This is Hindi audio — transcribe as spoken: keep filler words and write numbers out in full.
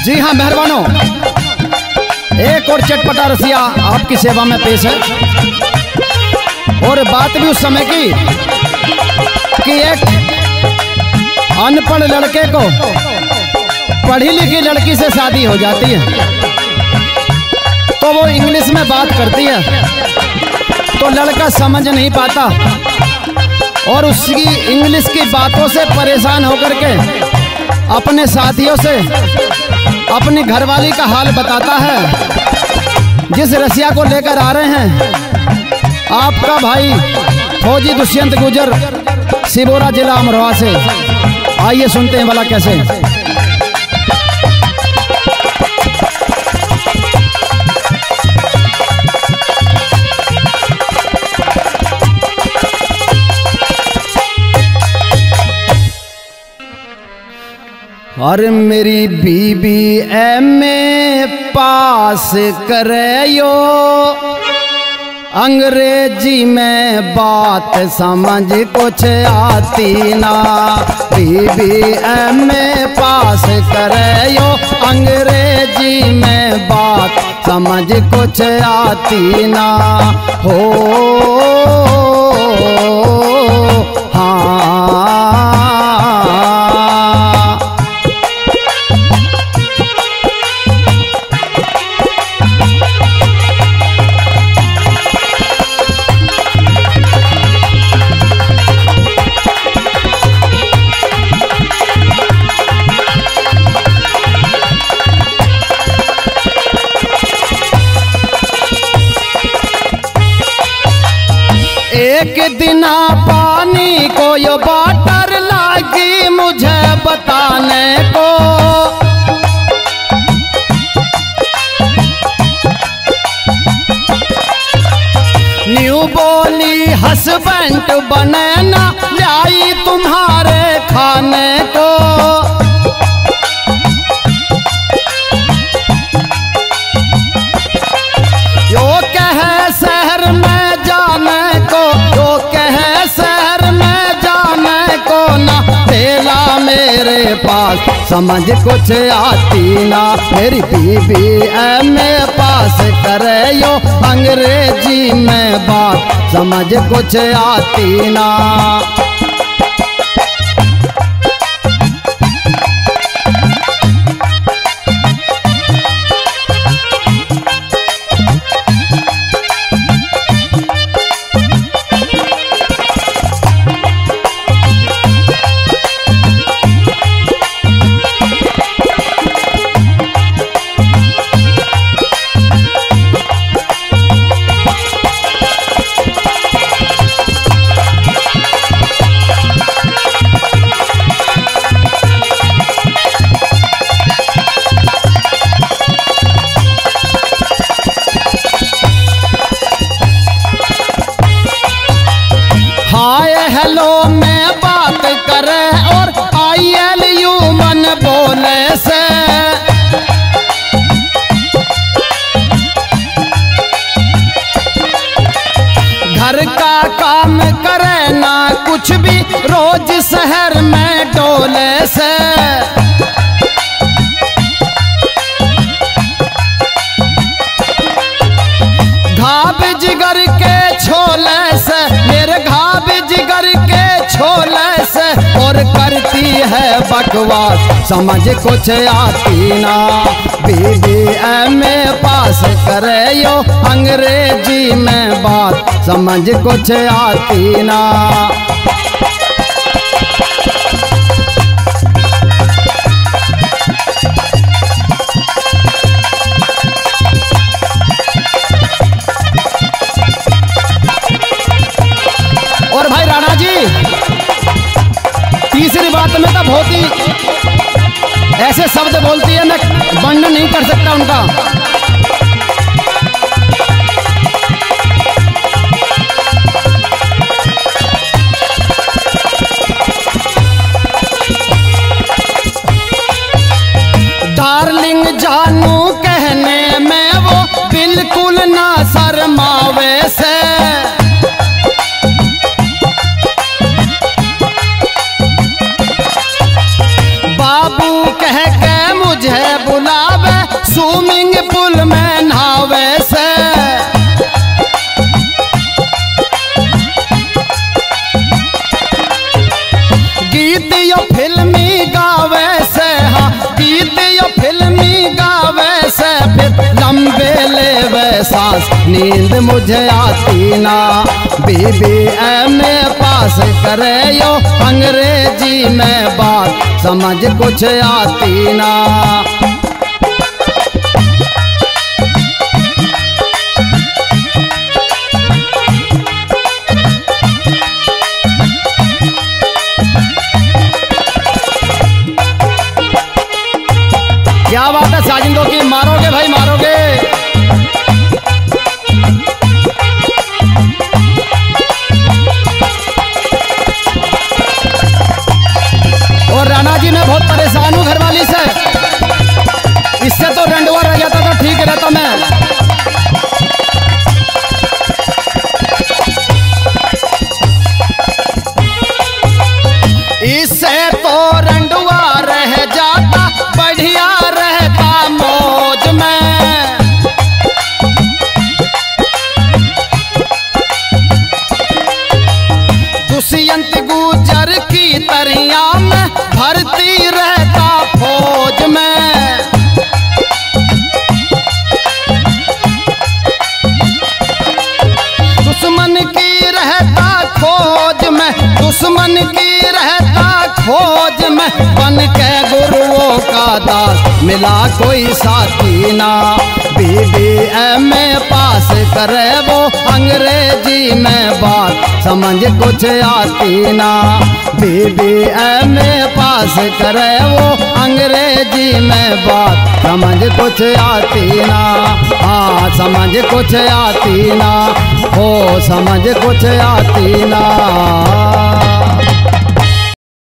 जी हाँ मेहरबानों, एक और चटपटा रसिया आपकी सेवा में पेश है। और बात भी उस समय की कि एक अनपढ़ लड़के को पढ़ी लिखी लड़की से शादी हो जाती है, तो वो इंग्लिश में बात करती है, तो लड़का समझ नहीं पाता और उसकी इंग्लिश की बातों से परेशान होकर के अपने साथियों से अपनी घरवाली का हाल बताता है। जिस रसिया को लेकर आ रहे हैं आपका भाई फौजी दुष्यंत गुजर, सिबोरा जिला अमरोहा से। आइए सुनते हैं भला कैसे। अरे मेरी बीबी एम ए पास करे यो, अंग्रेजी में बात समझ कुछ आती ना। बीबी एम ए पास करे यो, अंग्रेजी में बात समझ कुछ आती ना। हो हाँ एक दिना पानी को यो बाटर लागी मुझे बताने को। न्यू बोली हस्बैंड बनाना लाई तुम्हारे खाने को। यो कहे शहर में जाने को, यो कहे शहर में जाने को ना। तेला मेरे पास समझ कुछ आती ना। मेरी बीबी एम ए पास करे यो, अंग्रेजी में बात समझ कुछ आती ना। हाय हेलो में बात करे और आई एल यू मन बोले से। घर का काम करे ना कुछ भी, रोज शहर में डोले से। घाव जिगर के छोले से, मेरे घाव जिगर के छोले से। और करती है बकवास समझ कुछ आती ना। बीबी एम ए पास करे यो, अंग्रेजी में बात समझ कुछ आती ना। और भाई राणा जी तीसरी बात में तो बहुत ही ऐसे शब्द बोलती है, मैं वर्णन नहीं कर सकता उनका। डार्लिंग जानू कहने में वो बिल्कुल ना शर्मावे से। बाबू कह के मुझे बुला स्विमिंग पूल में नहावे से गीत यो फिल्मी गावे से, हाँ गीत यो फिल्मी गावे से, फिर लंबे लेवे सांस नींद मुझे आती ना। बीबी एम ए पास करे यो अंग्रेजी में बात समझ कुछ आती ना। क्या बात है साजिंदों की, मारोगे भाई मारोगे। और राणा जी मैं बहुत परेशान हूँ घरवाली से, इससे तो रंडवा रह जाता तो ठीक रहता मैं। इससे तो रंडवा रह जाता, बढ़िया रहता मौज में। दुष्यंत गुजर की तरिया में भर्ती रहता फौज में। दुश्मन की रहता खोज में, दुश्मन की रहता खोज में, बन के गुरुओं का दास मिला कोई साथी ना। बीबी एम ए पास करे वो अंग्रेजी में बात समझ कुछ आती ना। बीबी एम ए पास करे वो अंग्रेजी में बात समझ कुछ आती ना। हाँ समझ कुछ आती ना, हो समझ कुछ आती ना।